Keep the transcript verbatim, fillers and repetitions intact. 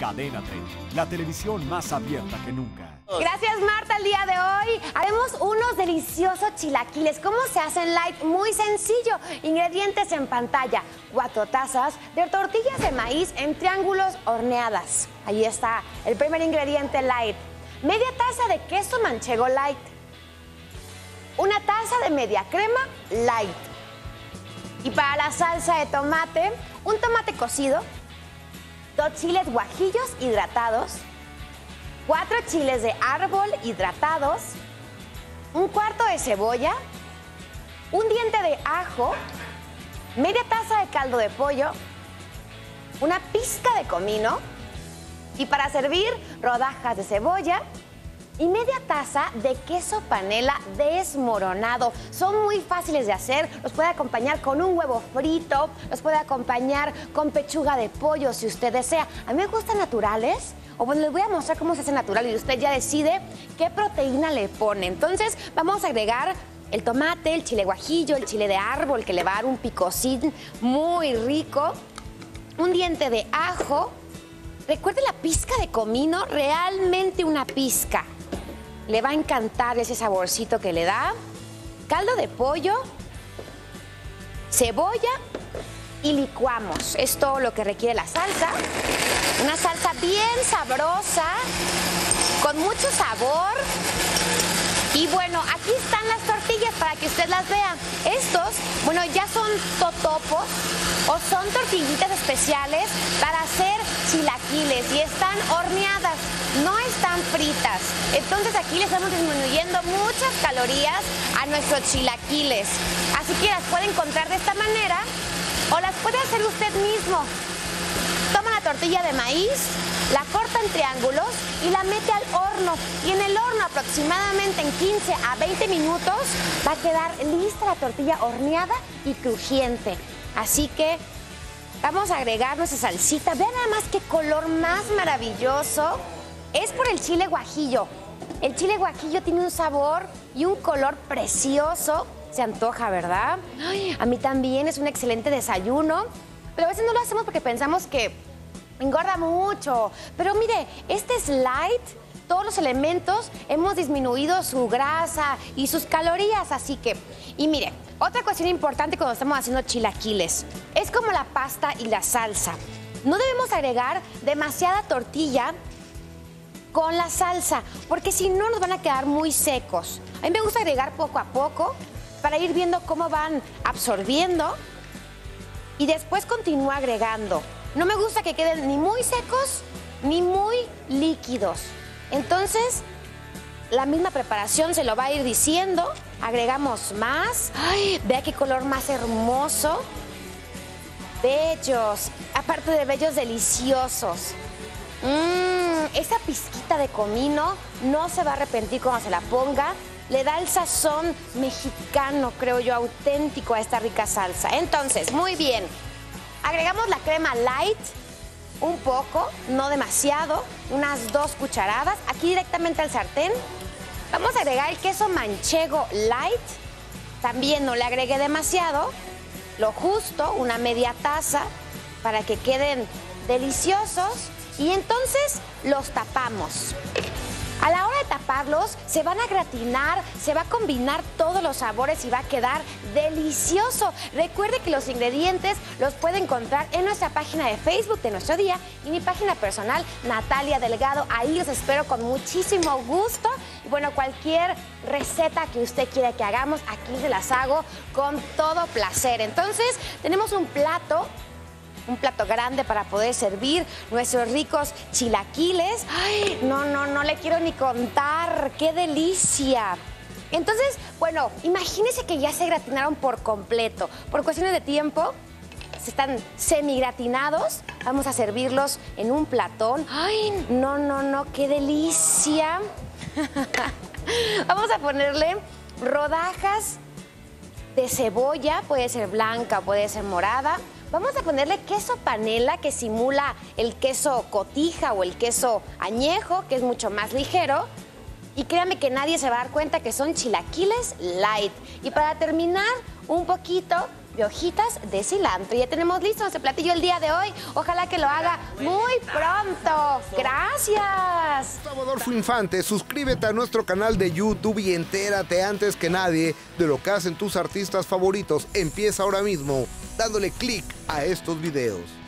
Cadena treinta, la televisión más abierta que nunca. Gracias, Marta. El día de hoy haremos unos deliciosos chilaquiles. ¿Cómo se hacen light? Muy sencillo. Ingredientes en pantalla. Cuatro tazas de tortillas de maíz en triángulos horneadas. Ahí está el primer ingrediente light. Media taza de queso manchego light. Una taza de media crema light. Y para la salsa de tomate, un tomate cocido, dos chiles guajillos hidratados, cuatro chiles de árbol hidratados, un cuarto de cebolla, un diente de ajo, media taza de caldo de pollo, una pizca de comino y para servir rodajas de cebolla y media taza de queso panela desmoronado. Son muy fáciles de hacer, los puede acompañar con un huevo frito, los puede acompañar con pechuga de pollo si usted desea. A mí me gustan naturales. O bueno, les voy a mostrar cómo se hace natural y usted ya decide qué proteína le pone. Entonces, vamos a agregar el tomate, el chile guajillo, el chile de árbol, que le va a dar un picocín muy rico. Un diente de ajo. Recuerde la pizca de comino, realmente una pizca. Le va a encantar ese saborcito que le da. Caldo de pollo, cebolla y licuamos. Es todo lo que requiere la salsa. Una salsa bien sabrosa, con mucho sabor. Y bueno, aquí están las tortillas para que usted las vea. Estos, bueno, ya son totopos o son tortillitas especiales para hacer chilaquiles y están horneadas, no están fritas. Entonces aquí le estamos disminuyendo muchas calorías a nuestros chilaquiles. Así que las puede encontrar de esta manera o las puede hacer usted mismo. Toma la tortilla de maíz, la corta en triángulos y la mete al horno. Y en el horno aproximadamente en quince a veinte minutos va a quedar lista la tortilla horneada y crujiente. Así que vamos a agregar nuestra salsita. Vean nada más qué color más maravilloso. Es por el chile guajillo. El chile guajillo tiene un sabor y un color precioso. Se antoja, ¿verdad? Ay, a mí también es un excelente desayuno. Pero a veces no lo hacemos porque pensamos que engorda mucho. Pero mire, este es light. Todos los elementos hemos disminuido su grasa y sus calorías. Así que, y mire, otra cuestión importante cuando estamos haciendo chilaquiles. Es como la pasta y la salsa. No debemos agregar demasiada tortilla con la salsa, porque si no nos van a quedar muy secos. A mí me gusta agregar poco a poco para ir viendo cómo van absorbiendo. Y después continúa agregando. No me gusta que queden ni muy secos ni muy líquidos. Entonces, la misma preparación se lo va a ir diciendo. Agregamos más. ¡Ay! Vea qué color más hermoso. Bellos. Aparte de bellos, deliciosos. Mmm, esa pizquita de comino no se va a arrepentir cuando se la ponga. Le da el sazón mexicano, creo yo, auténtico a esta rica salsa. Entonces, muy bien. Agregamos la crema light, un poco, no demasiado, unas dos cucharadas. Aquí directamente al sartén. Vamos a agregar el queso manchego light. También no le agregué demasiado. Lo justo, una media taza, para que queden deliciosos. Y entonces los tapamos. A la hora de taparlos, se van a gratinar, se va a combinar todos los sabores y va a quedar delicioso. Recuerde que los ingredientes los puede encontrar en nuestra página de Facebook de Nuestro Día y mi página personal, Natalia Delgado. Ahí los espero con muchísimo gusto. Y bueno, cualquier receta que usted quiera que hagamos, aquí se las hago con todo placer. Entonces, tenemos un plato. Un plato grande para poder servir nuestros ricos chilaquiles. ¡Ay! No, no, no le quiero ni contar. ¡Qué delicia! Entonces, bueno, imagínense que ya se gratinaron por completo. Por cuestiones de tiempo, se están semigratinados. Vamos a servirlos en un platón. ¡Ay! No, no, no, qué delicia. Vamos a ponerle rodajas de cebolla. Puede ser blanca, puede ser morada. Vamos a ponerle queso panela, que simula el queso cotija o el queso añejo, que es mucho más ligero. Y créanme que nadie se va a dar cuenta que son chilaquiles light. Y para terminar, un poquito de hojitas de cilantro. Ya tenemos listo ese platillo el día de hoy. Ojalá que lo haga muy pronto. Gracias. Gustavo Adolfo Infante, suscríbete a nuestro canal de YouTube y entérate antes que nadie de lo que hacen tus artistas favoritos. Empieza ahora mismo dándole clic a estos videos.